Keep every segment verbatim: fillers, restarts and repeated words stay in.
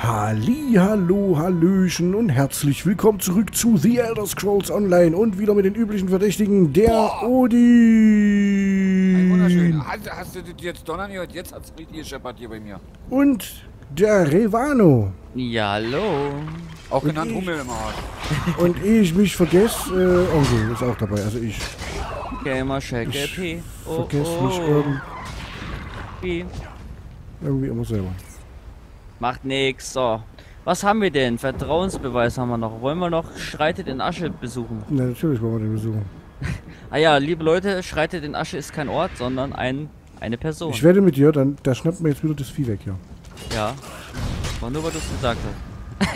Halli, hallo, hallöchen und herzlich willkommen zurück zu The Elder Scrolls Online und wieder mit den üblichen Verdächtigen, der Boah. Odin. Ein wunderschön. Hast, hast du das jetzt donnern gehört? Jetzt hat es richtig gescheppert hier bei mir. Und der Revano. Ja, hallo. Auch Und genannt ich- Hummel im Arsch. Und ehe ich mich vergesse, äh, Onkel ist auch dabei, also ich Gamer Shack Ich P. Oh, vergesse oh, mich irgend, Wie? irgendwie immer selber. Macht nix. So. Was haben wir denn? Vertrauensbeweis haben wir noch. Wollen wir noch Schreitet in Asche besuchen? Na, natürlich wollen wir den besuchen. Ah ja, liebe Leute, Schreitet in Asche ist kein Ort, sondern ein, eine Person. Ich wette mit dir, dann, da schnappt mir jetzt wieder das Vieh weg hier. Ja. War nur, weil du es gesagt hast.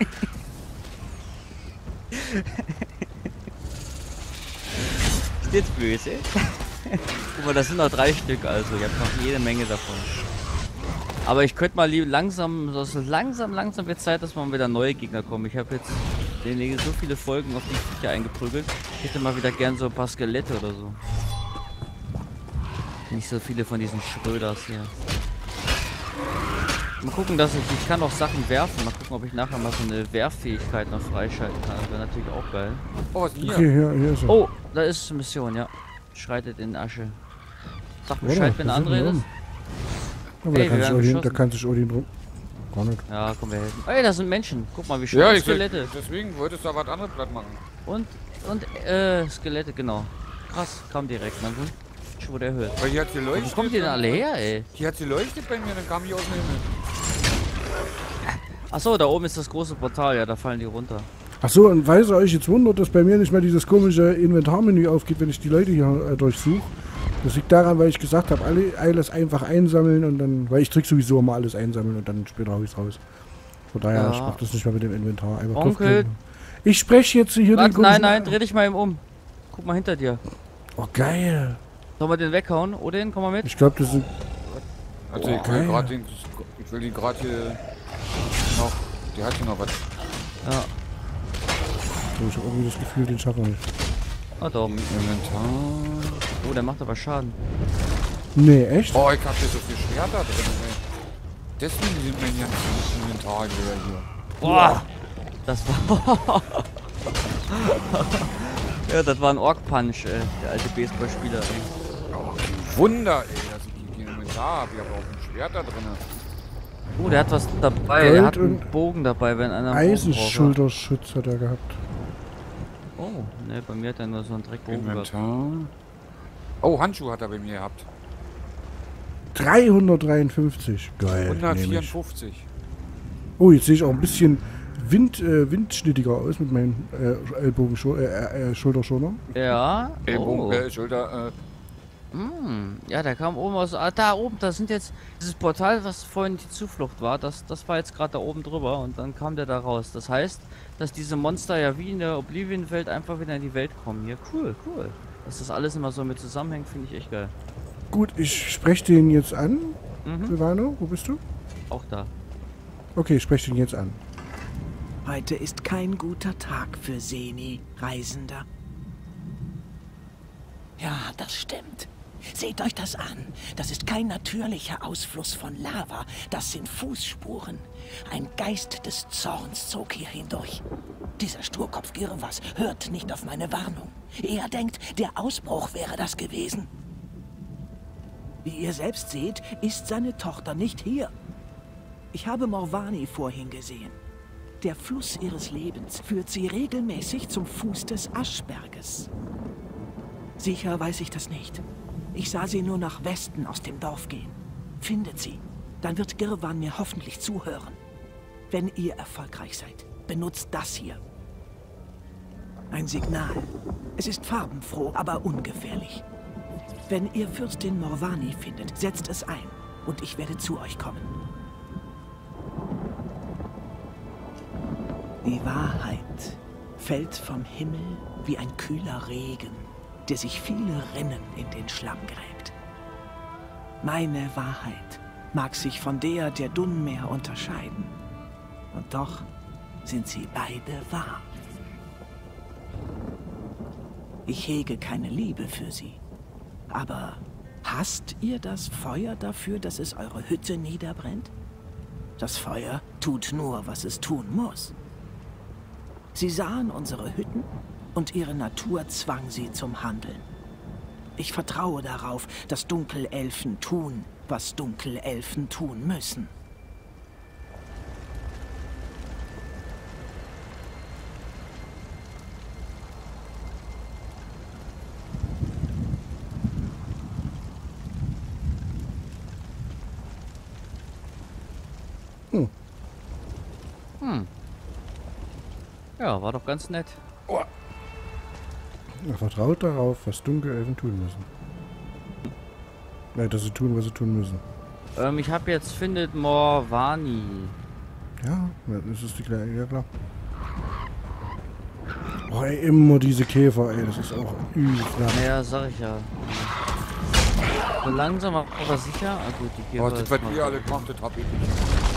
Ist jetzt böse? Guck mal, das sind noch drei Stück, also ihr habt noch jede Menge davon. Aber ich könnte mal lieb langsam, so langsam, langsam wird Zeit, dass mal wieder neue Gegner kommen. Ich habe jetzt denjenigen so viele Folgen auf die Viecher eingeprügelt. Ich hätte mal wieder gern so ein paar Skelette oder so. Nicht so viele von diesen Schröders hier. Mal gucken, dass ich, ich kann auch Sachen werfen. Mal gucken, ob ich nachher mal so eine Werffähigkeit noch freischalten kann. Das wäre natürlich auch geil. Oh, was ist denn hier? Okay, hier, hier ist er. Oh, da ist eine Mission, ja. Schreitet in Asche. Sag Oder? Bescheid, wenn Was der ist denn andere da ist. Aber Ey, da, kann wir sich werden Odin, da beschossen. kann sich Odin drum. Gar nicht. Ja, komm, wir helfen. Ey, das sind Menschen. Guck mal, wie schön Ja, ich Skelette. deswegen wolltest du da was anderes platt machen. Und, und, äh, Skelette, genau. Krass, kam direkt. Man wusste, wo der hört. Weil hier hat geleuchtet. Wo kommt die denn alle her, ey? Hier hat geleuchtet bei mir, dann kam ich aus dem Himmel. Achso, da oben ist das große Portal, ja, da fallen die runter. Achso, und weil ihr euch jetzt wundert, dass bei mir nicht mehr dieses komische Inventarmenü aufgeht, wenn ich die Leute hier äh, durchsuche. Das liegt daran, weil ich gesagt habe, alle alles einfach einsammeln und dann, weil ich drück sowieso immer alles einsammeln und dann später hau ich's raus. Von daher, Ja. ich mach das nicht mehr mit dem Inventar. Einfach Onkel. draufklicken. Ich spreche jetzt hier Warte, den nein, komischen- nein, dreh dich mal eben um. Guck mal hinter dir. Oh, geil. Sollen wir den weghauen? Odin, komm mal mit. Ich glaube, das sind... Also Oh, ich will geil. gerade den. Ich will die gerade hier noch. Die hat hier noch was. Ja. Ich habe irgendwie das Gefühl, den schaffen wir nicht. Ah, doch. Im Inventar. Oh, der macht aber Schaden. Nee, echt? Oh, ich hab hier so viel Schwerter drin, ey. Deswegen sind mein ganzes Inventar leer hier. Boah! Das war. Ja, das war ein Ork-Punch, ey. Der alte Baseballspieler, ey. Oh, kein Wunder, ey, dass ich hier kein Inventar habe. Ich habe auch ein Schwert da drin. Oh, der hat was dabei. Gold Der hat einen und Bogen dabei, wenn einer einen Bogen braucht. Eisenschulterschutz hat er gehabt. Oh, ne, bei mir hat er nur so einen Dreckbogen gehabt. Inventar. Oh, Handschuhe hat er bei mir gehabt. dreihundertdreiundfünfzig. Geil. nehm ich. hundertvierundfünfzig. Oh, jetzt sehe ich auch ein bisschen Wind, äh, windschnittiger aus mit meinen äh, Ellbogen, äh, äh, Schulterschonern. Ja. Ellbogen, Oh. äh, Schulter, äh. Hm, ja, der kam oben aus. Ah, da oben, da sind jetzt dieses Portal, was vorhin die Zuflucht war, das, das war jetzt gerade da oben drüber und dann kam der da raus. Das heißt, dass diese Monster ja wie in der Oblivion-Welt einfach wieder in die Welt kommen. Hier, cool, cool. Dass das alles immer so mit zusammenhängt, finde ich echt geil. Gut, ich spreche den jetzt an. Mhm, Silvano, wo bist du? auch da. Okay, ich spreche den jetzt an. Heute ist kein guter Tag für Seni, Reisender. Ja, das stimmt. Seht euch das an. Das ist kein natürlicher Ausfluss von Lava. Das sind Fußspuren. Ein Geist des Zorns zog hier hindurch. Dieser Sturkopf Girwas hört nicht auf meine Warnung. Er denkt, der Ausbruch wäre das gewesen. Wie ihr selbst seht, ist seine Tochter nicht hier. Ich habe Morvani vorhin gesehen. Der Fluss ihres Lebens führt sie regelmäßig zum Fuß des Aschberges. Sicher weiß ich das nicht. Ich sah sie nur nach Westen aus dem Dorf gehen. Findet sie, dann wird Girvan mir hoffentlich zuhören. Wenn ihr erfolgreich seid, benutzt das hier. Ein Signal. Es ist farbenfroh, aber ungefährlich. Wenn ihr Fürstin Morvani findet, setzt es ein und ich werde zu euch kommen. Die Wahrheit fällt vom Himmel wie ein kühler Regen, der sich viele Rinnen in den Schlamm gräbt. Meine Wahrheit mag sich von der der Dunmer unterscheiden. Und doch sind sie beide wahr. Ich hege keine Liebe für sie. Aber hasst ihr das Feuer dafür, dass es eure Hütte niederbrennt? Das Feuer tut nur, was es tun muss. Sie sahen unsere Hütten und ihre Natur zwang sie zum Handeln. Ich vertraue darauf, dass Dunkelelfen tun, was Dunkelelfen tun müssen. Hm. Hm. Ja, war doch ganz nett. Er vertraut darauf, was Dunkelelfen tun müssen. Nein, dass sie tun, was sie tun müssen. Ähm, ich habe jetzt findet Morvani. Ja, das ist die kleine, ja klar. Oh, ey, immer diese Käfer, ey, das ist auch übelst lang. Naja, sag ich ja. So langsam, aber sicher. Ah gut, die Käfer Oh, das, ist was mal- ihr alle gemacht habt, hab ich nicht.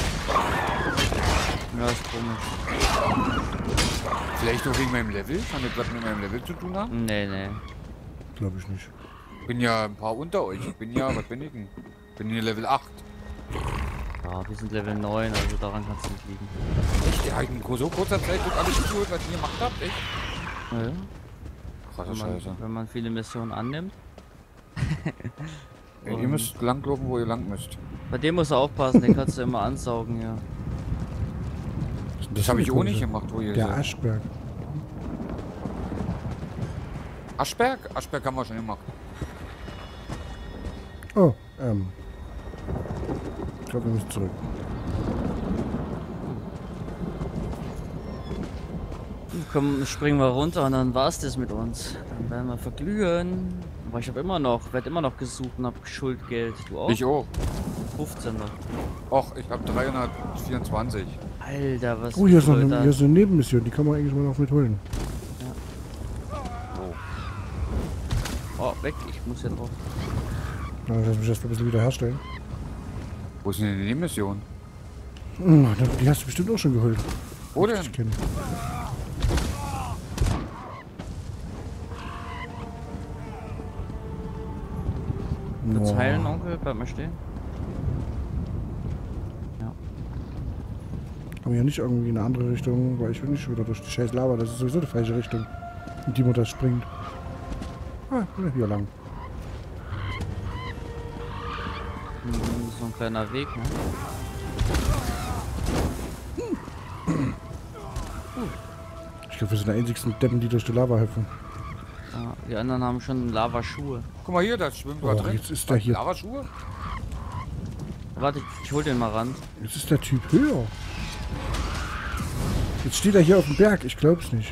Ja, ist komisch. Vielleicht auch wegen meinem Level? Kann das was mit meinem Level zu tun haben? Nee, nee. Glaube ich nicht. Ich bin ja ein paar unter euch. Ich bin ja, was bin ich denn? Ich bin hier Level acht. Ja, wir sind Level neun, also daran kann es nicht liegen. Echt? Ja, in so kurzer Zeit wird alles geholt, was ihr gemacht habt, echt? Ja, Krasse wenn, man, Scheiße. wenn man viele Missionen annimmt. Ey, ihr müsst langlaufen, wo ihr lang müsst. Bei dem musst du aufpassen, den kannst du immer ansaugen, ja. Das habe ich auch nicht gemacht, wo ihr Der seid. Aschberg. Aschberg? Aschberg haben wir schon gemacht. Oh, ähm. Ich glaube, wir müssen zurück. Komm, springen wir runter und dann war's das mit uns. Dann werden wir verglühen. Aber ich habe immer noch, werd immer noch gesucht und hab Schuldgeld. Du auch? Ich auch. fünfzehn noch. Och, ich habe dreihundertvierundzwanzig. Alter, was Oh, hier ist noch Leute. eine, hier ist eine Nebenmission, die kann man eigentlich mal noch mitholen. Oh, weg, ich muss hier drauf. Na, lass mich erst ein bisschen wieder herstellen. Wo ist denn die Mission? Hm, die hast du bestimmt auch schon geholt. Wo denn? Ich kenne. Kurz Boah. heilen, Onkel, bleib mal stehen. Ja. Haben wir ja nicht irgendwie in eine andere Richtung, weil ich will nicht schon wieder durch die scheiß Lava, das ist sowieso die falsche Richtung, in die man da springt. Ah, ja, hier lang. Hm, so ein kleiner Weg, ne? Ich glaube, wir sind die einzigsten Deppen, die durch die Lava helfen. Ja, die anderen haben schon Lavaschuhe. Guck mal hier, da schwimmt Oh, was drin. jetzt ist der hier. Lavaschuhe? Warte, ich, ich hol den mal ran. Jetzt ist der Typ höher. Jetzt steht er hier auf dem Berg, ich glaub's nicht.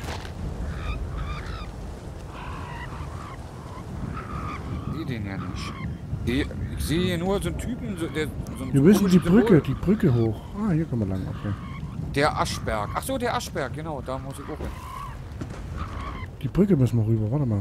Ich sehe den ja nicht. Die, ich sehe hier nur so einen Typen, so, der so ein Wir müssen die komisches Brücke, Symbol. die Brücke hoch. Ah, hier kann man lang, okay. Der Aschberg. Ach so, der Aschberg, genau, da muss ich auch hin. Die Brücke müssen wir rüber, warte mal.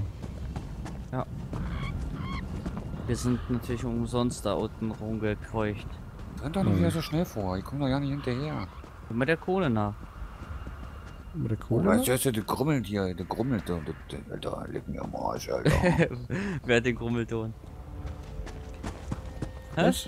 Wir sind natürlich umsonst da unten rumgekreucht. Rennt doch nicht wieder so schnell vor, ich komme doch ja nicht hinterher. Komm mit der Kohle nach. Mit der Oh, Kohle? weißt du, der, der grummelt hier, der grummelt da. Der, der, Alter, leg mir am Arsch, Alter. Wer hat den Grummelton? Hä? Was?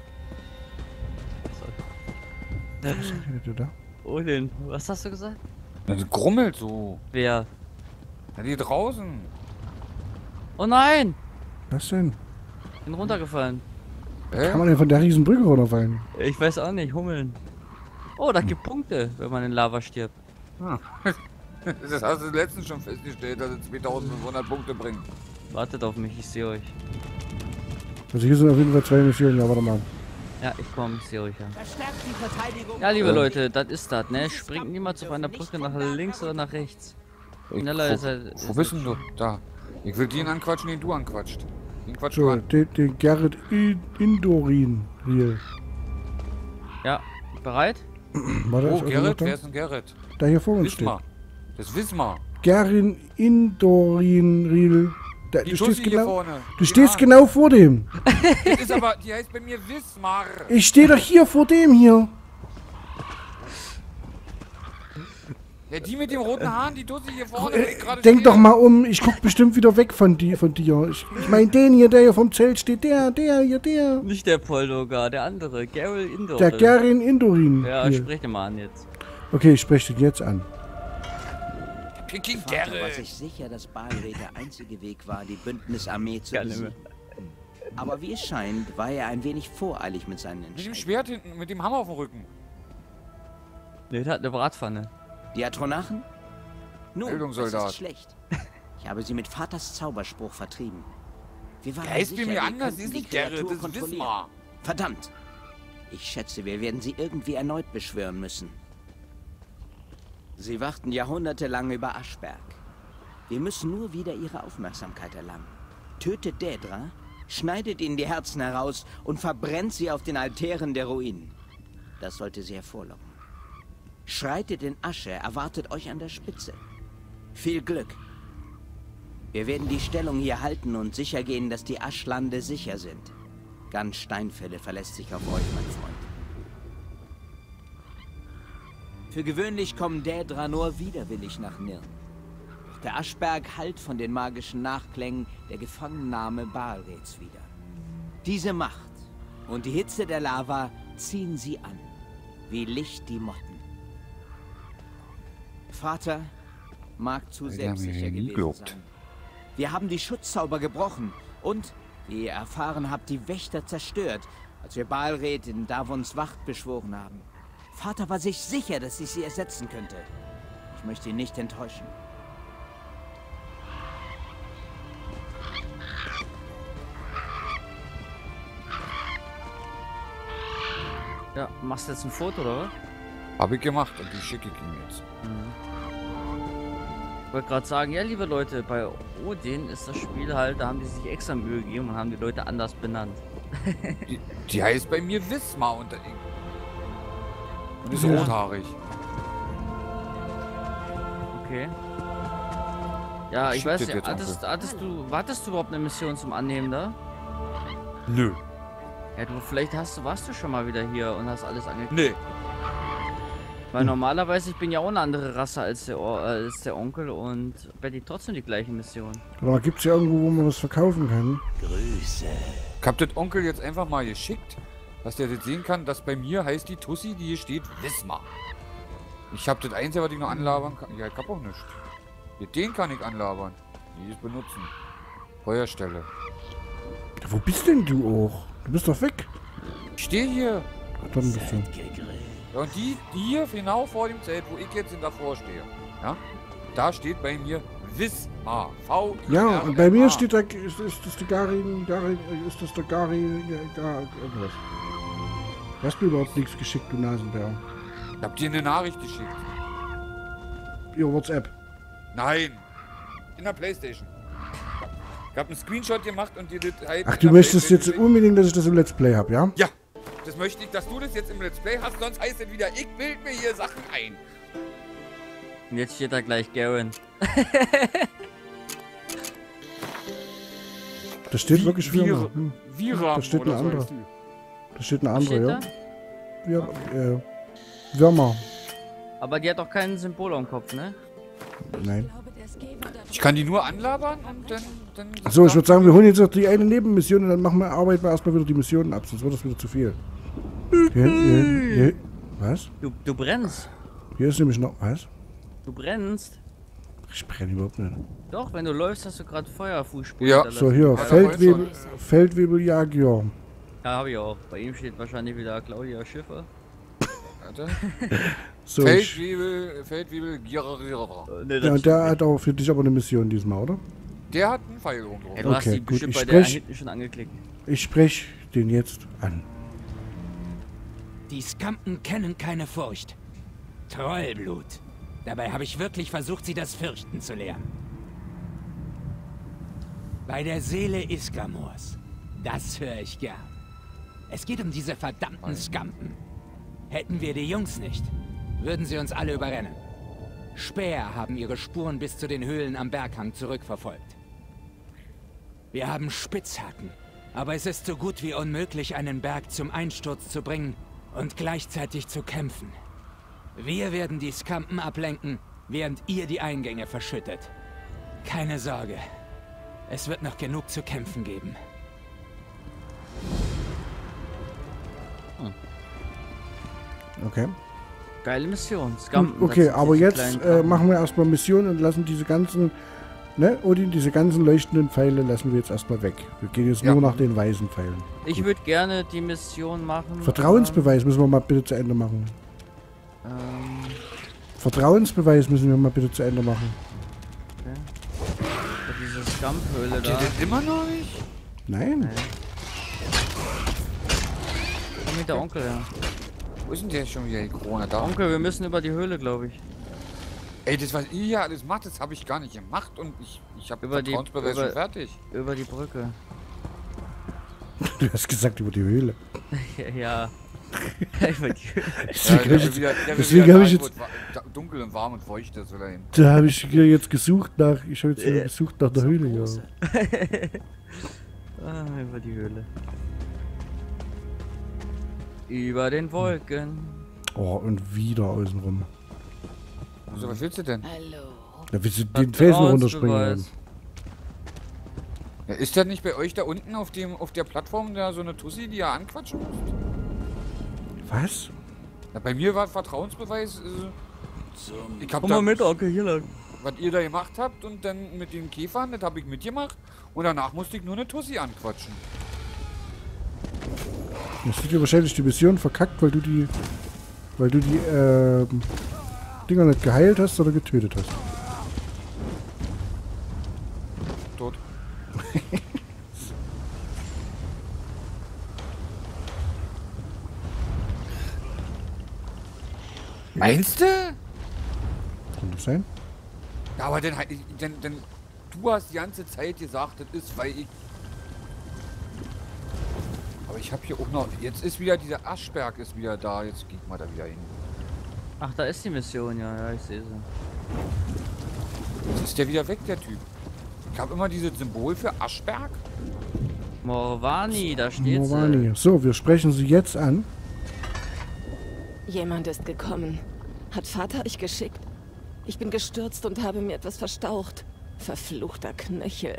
Was redet ihr da? Oh, den. Was hast du gesagt? Der grummelt so. Wer? Ja, die draußen. Oh nein! Was denn? Bin runtergefallen. Hä? Kann man denn von der riesen Brücke runterfallen? Ich weiß auch nicht, Hummeln. Oh, da gibt Punkte, wenn man in Lava stirbt. Das hast du letztens schon festgestellt, dass es zweitausendfünfhundert Punkte bringt. Wartet auf mich, ich sehe euch. Also hier sind auf jeden Fall zwei Missionen, ja warte mal. Ja, ich komme, ich sehe euch ja. Verstärkt die Verteidigung. Ja, liebe Leute, das ist das, ne? Springt niemals auf einer Brücke nach links oder nach rechts. Ich, Schneller wo, ist er- ist wo er bist denn du? Da. Ich will den anquatschen, den du anquatscht. Den quatsch du So, an. den, den Gerrit I- Indorin hier. Ja, bereit? Warte, Oh, ist Gerrit? irgendwo Wer noch ist denn Gerrit? da? Da hier vor uns steht. Wismar. Das Wismar. Gerin Indorin Riel. Da, Die du Tussi stehst hier genau, vorne. du Die stehst Mann. genau vor dem. Das ist aber, die heißt bei mir Wismar. Ich stehe doch hier vor dem hier. Ja, die mit dem roten Haaren, die Tussi hier vorne. Äh, die gerade denk steht. doch mal um, ich guck bestimmt wieder weg von, die, von dir. Ich, ich meine, den hier, der hier vom Zelt steht, der, der hier, der. Nicht der Poldogar, der andere. Geralt Indorin. Der Garin Indorin. Ja, Hier. sprich den mal an jetzt. Okay, ich spreche den jetzt an. Peking Vater war Geralt. sich sicher, dass Balred der einzige Weg war, die Bündnisarmee zu Keine besiegen. Aber wie es scheint, war er ein wenig voreilig mit seinen Mit dem Entscheidungen. Schwert hinten, mit dem Hammer auf dem Rücken. Ne, der hat eine Bratpfanne. Die Atronachen? Nun, das Bildungssoldat. ist schlecht. Ich habe sie mit Vaters Zauberspruch vertrieben. Wir waren Der heißt sicher, bei mir wir anders, könnten ist die nicht Geralt, Kreatur das ist kontrollieren. Wismar. Verdammt! Ich schätze, wir werden sie irgendwie erneut beschwören müssen. Sie warten jahrhundertelang über Aschberg. Wir müssen nur wieder ihre Aufmerksamkeit erlangen. Tötet Daedra, schneidet ihnen die Herzen heraus und verbrennt sie auf den Altären der Ruinen. Das sollte sie hervorlocken. Schreitet in Asche, erwartet euch an der Spitze. Viel Glück. Wir werden die Stellung hier halten und sicher gehen, dass die Aschlande sicher sind. Ganz Steinfälle verlässt sich auf euch, mein Freund. Für gewöhnlich kommen Daedra nur widerwillig nach Nirn. Doch der Aschberg hallt von den magischen Nachklängen der Gefangennahme Balreds wieder. Diese Macht und die Hitze der Lava ziehen sie an, wie Licht die Motten. Vater mag zu Die haben mir selbstsicher nie gewesen gelobt. sein. Wir haben die Schutzzauber gebrochen und, wie ihr erfahren habt, die Wächter zerstört, als wir Balred in Davons Wacht beschworen haben. Vater war sich sicher, dass ich sie ersetzen könnte. Ich möchte ihn nicht enttäuschen. Ja, machst du jetzt ein Foto, oder was? Hab ich gemacht und die schicke ich ihm jetzt. Ich wollte gerade sagen, ja, liebe Leute, bei Odin ist das Spiel halt, da haben die sich extra Mühe gegeben und haben die Leute anders benannt. Die, die heißt bei mir Wismar und, und ist Ja. rothaarig. Okay. Ja, ich Schickt weiß das nicht, jetzt hattest, hattest du, wartest du überhaupt eine Mission zum Annehmen da? Nö. Ja, du, vielleicht hast du, warst du schon mal wieder hier und hast alles angeklickt. Nee. Weil normalerweise, ich bin ja auch eine andere Rasse als der, O- äh, als der Onkel und Betty trotzdem die gleiche Mission. Aber gibt's ja irgendwo, wo man was verkaufen kann? Grüße. Ich hab den Onkel jetzt einfach mal geschickt, dass der das sehen kann, dass bei mir heißt die Tussi, die hier steht, Wismar. Ich hab das Einzige, was ich noch anlabern kann. Ja, ich hab auch nichts. Ja, den kann ich anlabern. Die ist benutzen. Feuerstelle. Ja, wo bist denn du auch? Du bist doch weg. Ich stehe hier. Ach, dann bist du. Ja, und die, die hier genau vor dem Zelt, wo ich jetzt davor stehe. Ja? Da steht bei mir Wismar. V I R M A. Ja, und bei mir steht da, ist, ist das der Garin, Garin, ist das der Garin, Gar, irgendwas. Du hast mir überhaupt nichts geschickt, du Nasenbär. Ich hab dir eine Nachricht geschickt. Ihr WhatsApp. Nein. In der Playstation. Ich hab einen Screenshot gemacht und dir das halt. Ach, in du der möchtest Playstation jetzt unbedingt, dass ich das im Let's Play habe, ja? Ja, das möchte ich, dass du das jetzt im Let's Play hast, sonst heißt es wieder, ich bild mir hier Sachen ein. Und jetzt steht da gleich Garen. Da steht Wie- wirklich Vira- Firma. Hm. Viram Da steht oder eine so andere. heißt die. Da steht eine Was andere, steht ja. da? Ja, äh, Würmer. Aber die hat doch kein Symbol am Kopf, ne? Nein. Ich kann die nur anlabern und dann... dann So, ich würde sagen, wir holen jetzt noch die eine Nebenmission und dann machen wir, arbeiten wir erstmal wieder die Missionen ab, sonst wird das wieder zu viel. Hier, hier, hier. Was? Du, du brennst. Hier ist nämlich noch. Was? Du brennst. Ich brenne überhaupt nicht. Doch, wenn du läufst, hast du gerade Feuerfußspuren. Ja. hinterlassen. So, hier, da Feldwebel, Feldwebeljagier. Ja, habe ich auch. Bei ihm steht wahrscheinlich wieder Claudia Schiffer. Warte. So, ich, Feldwebel, Feldwebel, Gira, Gira. Äh, ne, ja, und der hat auch für dich aber eine Mission diesmal, oder? Der hat einen Pfeil oben Ja, drauf. du hast Okay, die gut, bestimmt ich bei der sprech- hinten schon angeklickt. Ich spreche den jetzt an. Die Skampen kennen keine Furcht. Trollblut. Dabei habe ich wirklich versucht, sie das Fürchten zu lehren. Bei der Seele Iskamors. Das höre ich gern. Es geht um diese verdammten Skampen. Hätten wir die Jungs nicht, würden sie uns alle überrennen. Späher haben ihre Spuren bis zu den Höhlen am Berghang zurückverfolgt. Wir haben Spitzhacken, aber es ist so gut wie unmöglich, einen Berg zum Einsturz zu bringen und gleichzeitig zu kämpfen. Wir werden die Skampen ablenken während ihr die Eingänge verschüttet. Keine Sorge. Es wird noch genug zu kämpfen geben. Okay. Geile Mission. Scum, Okay, aber jetzt äh, machen wir erstmal Mission und lassen diese ganzen, ne, Odin, diese ganzen leuchtenden Pfeile lassen wir jetzt erstmal weg. Wir gehen jetzt Ja. nur nach den weißen Pfeilen. Ich würde gerne die Mission machen. Vertrauensbeweis müssen wir mal bitte zu Ende machen. Ähm, ähm, Vertrauensbeweis müssen wir mal bitte zu Ende machen. okay. Diese Scum-Höhle Habt ihr da. das immer noch nicht? Nein. Nee. Komm mit der Onkel her. Wo ist denn der schon wieder, die Krone da? Onkel, wir müssen über die Höhle, glaube ich. Ey, das, was ihr hier alles macht, das habe ich gar nicht gemacht und ich, ich habe Über die- Vertrauensbeweis über- schon fertig. Über die Brücke. Du hast gesagt über die Höhle. Ja. Über die Höhle. Ja, Deswegen der habe ich, will wieder- der will deswegen wieder hab ich dahin, jetzt, wo es wa- da- dunkel und warm und feucht ist, oder hin. da habe ich hier jetzt gesucht nach, ich habe jetzt wieder gesucht nach der Höhle, ja. Ah, über die Höhle. Über den Wolken. Oh, und wieder außenrum. So, was willst du denn? Hallo. Da willst du den Felsen runterspringen. Vertrauensbeweis. Ja, ist der nicht bei euch da unten auf dem auf der Plattform da so eine Tussi, die ihr anquatschen müsst? Was? Ja, bei mir war Vertrauensbeweis. Äh, ich hab Komm da, mal mit, Onkel, hier lang. was ihr da gemacht habt und dann mit den Käfern, das habe ich mitgemacht und danach musste ich nur eine Tussi anquatschen. Jetzt hast du wahrscheinlich die Mission verkackt, weil du die, weil du die ähm, Dinger nicht geheilt hast oder getötet hast. Tot. Meinst du? Kann das sein? Ja, aber dann, dann, dann, du hast die ganze Zeit gesagt, das ist, weil ich... Aber ich habe hier auch noch... Jetzt ist wieder dieser Aschberg ist wieder da. Jetzt geht mal da wieder hin. Ach, da ist die Mission, ja, ja, ich sehe sie. Jetzt ist der wieder weg, der Typ. Ich habe immer dieses Symbol für Aschberg. Morvani, da steht Morvani. So, wir sprechen sie jetzt an. Jemand ist gekommen. Hat Vater euch geschickt? Ich bin gestürzt und habe mir etwas verstaucht. Verfluchter Knöchel.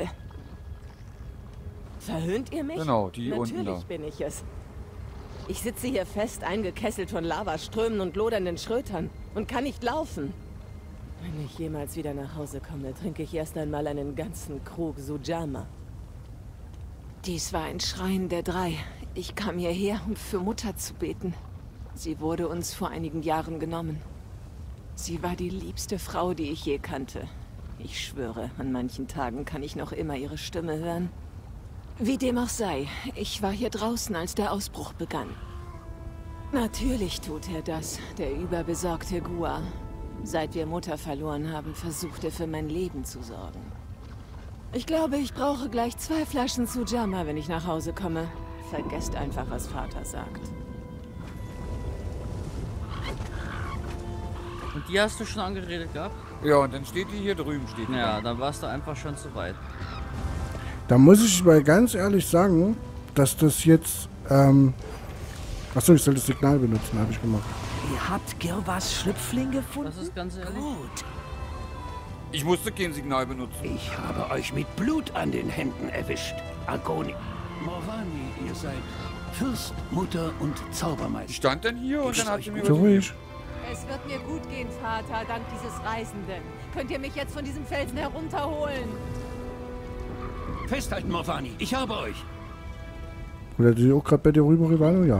Verhöhnt ihr mich? Genau, die Natürlich unten da. bin ich es. Ich sitze hier fest, eingekesselt von Lavaströmen und lodernden Schrötern und kann nicht laufen. Wenn ich jemals wieder nach Hause komme, trinke ich erst einmal einen ganzen Krug Sujama. Dies war ein Schrein der Drei. Ich kam hierher, um für Mutter zu beten. Sie wurde uns vor einigen Jahren genommen. Sie war die liebste Frau, die ich je kannte. Ich schwöre, an manchen Tagen kann ich noch immer ihre Stimme hören. Wie dem auch sei, ich war hier draußen, als der Ausbruch begann. Natürlich tut er das, der überbesorgte Gua. Seit wir Mutter verloren haben, versucht er für mein Leben zu sorgen. Ich glaube, ich brauche gleich zwei Flaschen Sujama, wenn ich nach Hause komme. Vergesst einfach, was Vater sagt. Und die hast du schon angeredet gehabt? Ja, und dann steht die hier drüben, steht die. Ja, dann warst du einfach schon zu weit. Da muss ich mal ganz ehrlich sagen, dass das jetzt, ähm, achso, ich soll das Signal benutzen, habe ich gemacht. Ihr habt Girvas Schlüpfling gefunden? Das ist ganz ehrlich. Gut. Ich musste kein Signal benutzen. Ich habe euch mit Blut an den Händen erwischt. Agoni. Morvani, ihr seid Fürst, Mutter und Die Zaubermeister. stand dann hier und dann hat sie mir So was ruhig. Es wird mir gut gehen, Vater, dank dieses Reisenden. Könnt ihr mich jetzt von diesem Felsen herunterholen? Festhalten, Morvani, ich habe euch. Oder die auch gerade bei dir rüber, Rivalo? Ja.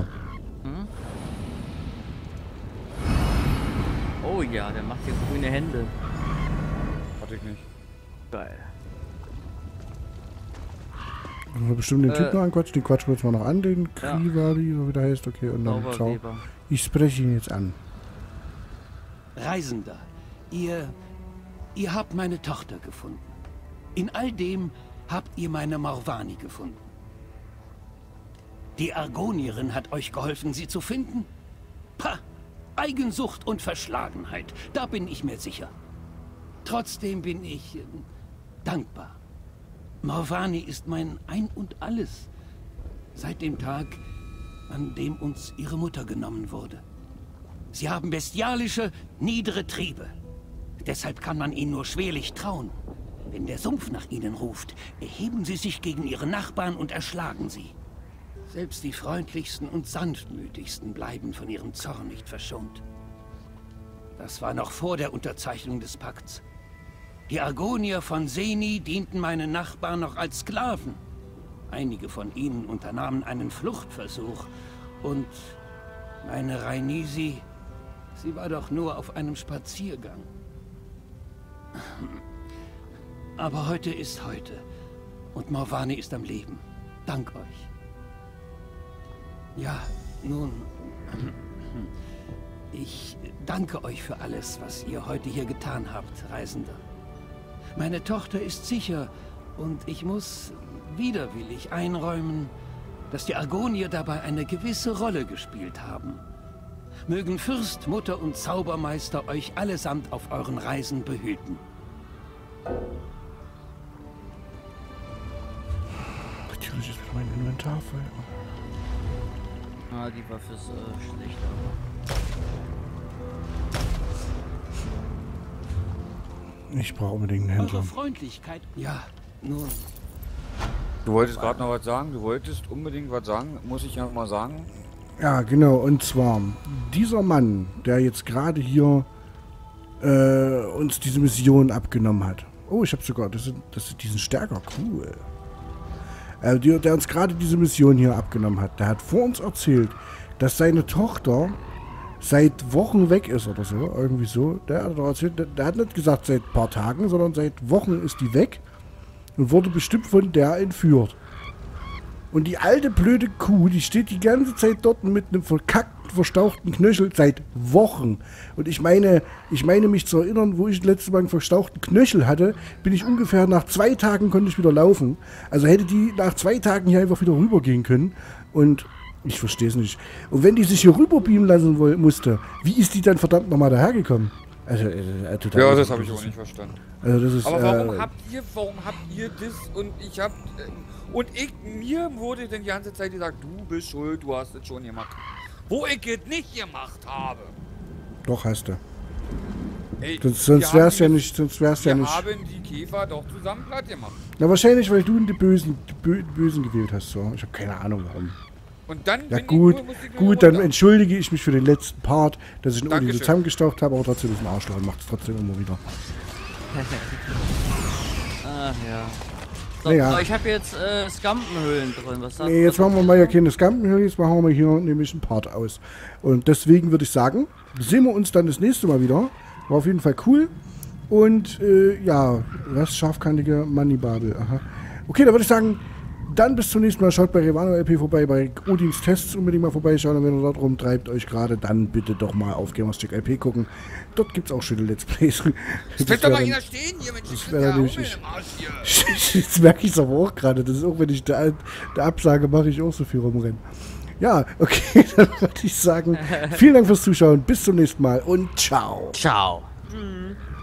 Oh ja, der macht hier grüne Hände. Hatte ich nicht. Geil. Wenn wir bestimmt den Äh. Typen anquatschen, den quatschen wir jetzt mal noch an, den Ja. Krivari, oder wie der heißt, okay, und dann Zau. Zauberweber. Ich spreche ihn jetzt an. Reisender, ihr... ihr habt meine Tochter gefunden. In all dem habt ihr meine Morvani gefunden. Die Argonierin hat euch geholfen, sie zu finden? Pah! Eigensucht und Verschlagenheit, da bin ich mir sicher. Trotzdem bin ich äh, dankbar. Morvani ist mein Ein und Alles. Seit dem Tag, an dem uns ihre Mutter genommen wurde. Sie haben bestialische, niedere Triebe. Deshalb kann man ihnen nur schwerlich trauen. Wenn der Sumpf nach ihnen ruft, erheben sie sich gegen ihre Nachbarn und erschlagen sie. Selbst die freundlichsten und sanftmütigsten bleiben von ihrem Zorn nicht verschont. Das war noch vor der Unterzeichnung des Pakts. Die Argonier von Seni dienten meinen Nachbarn noch als Sklaven. Einige von ihnen unternahmen einen Fluchtversuch. Und meine Rhaenisi, sie war doch nur auf einem Spaziergang. Aber heute ist heute. Und Morvane ist am Leben. Dank euch. Ja, nun... Ich danke euch für alles, was ihr heute hier getan habt, Reisender. Meine Tochter ist sicher und ich muss widerwillig einräumen, dass die Argonier dabei eine gewisse Rolle gespielt haben. Mögen Fürst, Mutter und Zaubermeister euch allesamt auf euren Reisen behüten. Natürlich ist mein Inventar voll. Ah, die Waffe ist äh, schlecht, aber... Ich brauche unbedingt einen Händler. Eure Freundlichkeit, ja, nun... Du wolltest gerade noch was sagen? Du wolltest unbedingt was sagen? Muss ich ja mal sagen. Ja, genau. Und zwar, dieser Mann, der jetzt gerade hier äh, uns diese Mission abgenommen hat. Oh, ich habe sogar, das ist, das ist diesen Stärker, cool. Äh, der, der uns gerade diese Mission hier abgenommen hat, der hat vor uns erzählt, dass seine Tochter seit Wochen weg ist oder so, irgendwie so. Der hat, erzählt, der, der hat nicht gesagt seit ein paar Tagen, sondern seit Wochen ist die weg und wurde bestimmt von der entführt. Und die alte blöde Kuh, die steht die ganze Zeit dort mit einem verkackten, verstauchten Knöchel seit Wochen. Und ich meine, ich meine mich zu erinnern, wo ich das letzte Mal einen verstauchten Knöchel hatte, bin ich ungefähr nach zwei Tagen konnte ich wieder laufen. Also hätte die nach zwei Tagen hier einfach wieder rübergehen können. Und ich verstehe es nicht. Und wenn die sich hier rüberbeamen lassen woll- musste, wie ist die dann verdammt nochmal dahergekommen? Also, äh, total Ja, das habe ich auch nicht verstanden. Also das ist, Aber warum äh, habt ihr, warum habt ihr das und ich hab, äh, und ich, mir wurde denn die ganze Zeit gesagt, du bist schuld, du hast es schon gemacht. Wo ich es nicht gemacht habe. Doch, hast du. Ey, Sonst, sonst wir wär's haben ja die- nicht, sonst wär's ja Wir nicht. haben die Käfer doch zusammen platt gemacht. Na, wahrscheinlich, weil du die Bösen, die Bö Bösen gewählt hast, so. Ich habe keine Ahnung, warum. Und dann Ja bin gut, ich nur, muss ich nur gut, dann runter. entschuldige ich mich für den letzten Part, dass ich ihn irgendwie so Dankeschön. zusammengestaucht habe, aber trotzdem ist ein Arschloch und macht es trotzdem immer wieder. Ach ja. So, Naja. aber ich habe jetzt äh, Skampenhöhlen drin. Was sagt Nee, jetzt machen wir mal ja keine Skampenhöhe, jetzt machen wir hier nämlich einen Part aus. Und deswegen würde ich sagen, sehen wir uns dann das nächste Mal wieder. War auf jeden Fall cool. Und äh, ja, was scharfkantige Moneybabel. Aha. Okay, dann würde ich sagen, dann bis zum nächsten Mal. Schaut bei Revano L P vorbei, bei Odins Tests unbedingt mal vorbeischauen. Und wenn ihr dort rumtreibt euch gerade, dann bitte doch mal auf Gamerstick L P gucken. Dort gibt es auch schöne Let's Plays. Es bleibt doch mal einer stehen hier, Mensch. Ich wär bin ja dann nämlich Hummel ich. im Arsch hier. Jetzt merke ich es aber auch gerade. Das ist auch, wenn ich der, der Absage mache, ich auch so viel rumrennen. Ja, okay, dann würde ich sagen, vielen Dank fürs Zuschauen. Bis zum nächsten Mal und ciao. Ciao. Hm.